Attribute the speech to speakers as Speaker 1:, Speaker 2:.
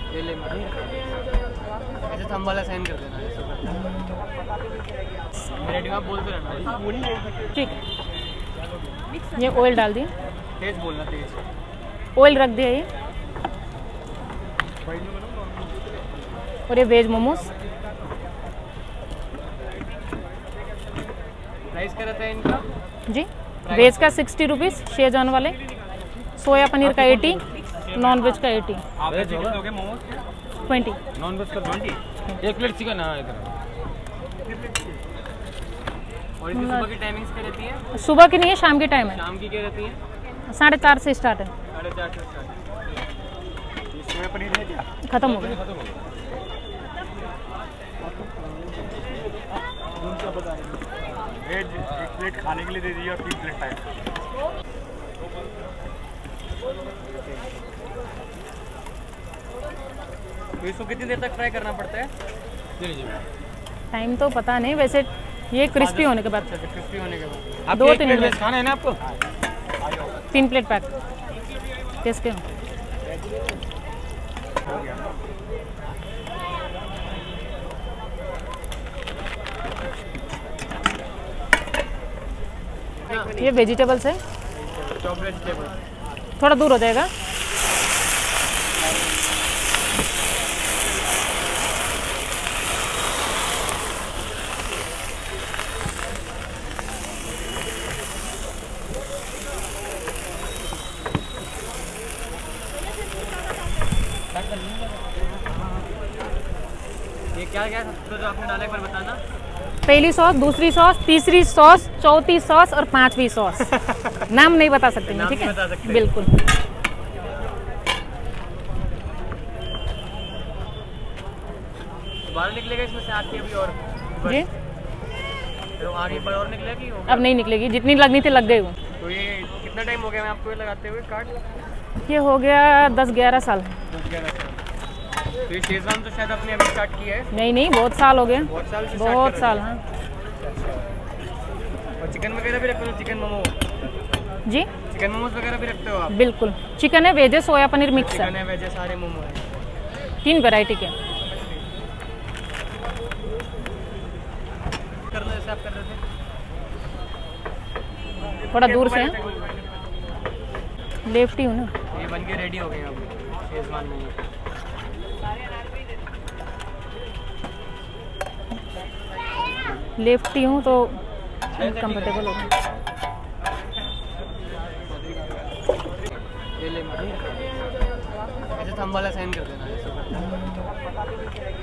Speaker 1: ये ले ऐसे थंब वाला साइन कर देना। रेडी आप बोलते रहना।
Speaker 2: ठीक, ये ऑयल डाल दिए,
Speaker 1: तेज बोलना, तेज
Speaker 2: ऑयल रख दिया ये। और ये वेज मोमोज
Speaker 1: प्राइस क्या रहता है इनका
Speaker 2: जी? वेज का 60 रुपीज़, शेजवान वाले, सोया पनीर का 80, नॉन वेज का 80।
Speaker 1: आप वेज दोगे मोमोज
Speaker 2: 20,
Speaker 1: नॉन वेज का 20। एक प्लेट चिकन। हाँ इधर। और इसकी सुबह की टाइमिंग्स क्या रहती है?
Speaker 2: सुबह की नहीं है, शाम की टाइम है।
Speaker 1: शाम की क्या रहती है?
Speaker 2: 4:30 से स्टार्ट है।
Speaker 1: 4:30 से स्टार्ट। सोया पनीर है क्या?
Speaker 2: खत्म हो गया।
Speaker 1: वेज एक प्लेट खाने के लिए दे दीजिए और 3 प्लेट टाइम। तो इसको कितनी देर तक फ्राई करना पड़ता है?
Speaker 2: टाइम तो पता नहीं, वैसे ये क्रिस्पी होने के बाद।
Speaker 1: क्रिस्पी होने के बाद।
Speaker 2: 2-3 मिनट
Speaker 1: खाना है ना आपको?
Speaker 2: 3 प्लेट पैक। किसके? ये वेजिटेबल्स है,
Speaker 1: चॉप वेजिटेबल।
Speaker 2: थोड़ा दूर हो जाएगा।
Speaker 1: ये क्या क्या जो आपने डाला एक बार बताना।
Speaker 2: पहली सॉस, दूसरी सॉस, तीसरी सॉस, चौथी सॉस और 5वीं सॉस। नाम नहीं बता सकते मैं, ठीक है? बिल्कुल।
Speaker 1: बाहर निकलेगा इसमें से आके अभी और
Speaker 2: जी?
Speaker 1: तो आगे पर और निकलेगा कि होगा?
Speaker 2: अब नहीं निकलेगी, जितनी लगनी थी लग गई वो।
Speaker 1: तो ये कितना टाइम हो गया मैं आपको ये लगाते हुए कार्ड?
Speaker 2: ये हो गया 10-11 साल।
Speaker 1: 10-11 साल। तो ये शेजवान तो शायद आपने अभी स्टार्ट किया है?
Speaker 2: नहीं, बहुत साल हो गए।
Speaker 1: बहुत साल से
Speaker 2: बहुत साल, हाँ।
Speaker 1: और चिकन वगैरह भी रखते हो? चिकन मोमो
Speaker 2: जी?
Speaker 1: चिकन मोमोज वगैरह भी रखते हो आप?
Speaker 2: बिल्कुल। चिकन है, वेज है, सोया पनीर मिक्स
Speaker 1: चिकन
Speaker 2: है।
Speaker 1: है, वेज है, सारे मोमो है।
Speaker 2: 3 वैरायटी के।
Speaker 1: करना जैसे आप कर रहे थे?
Speaker 2: थोड़ा दूर से है, लेफ्ट ही हूँ ना।
Speaker 1: ये बन के रेडी हो गए अब शेजवान मोमो।
Speaker 2: लेफ्ट ही हूँ तो कंफर्टेबल हो गया।
Speaker 1: ये ले ऐसे थंब वाला साइन कर देना।